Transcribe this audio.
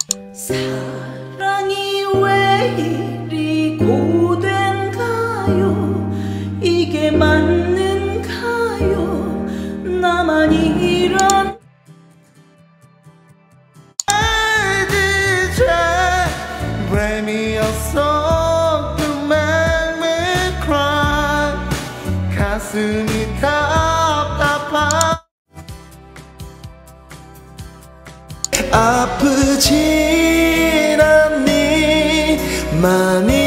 사랑이 왜 이리 고된가요? 이게 맞는가요? 나만 이런 Blame me your song to make me cry. 가슴이 답답한 아프진 않니 많이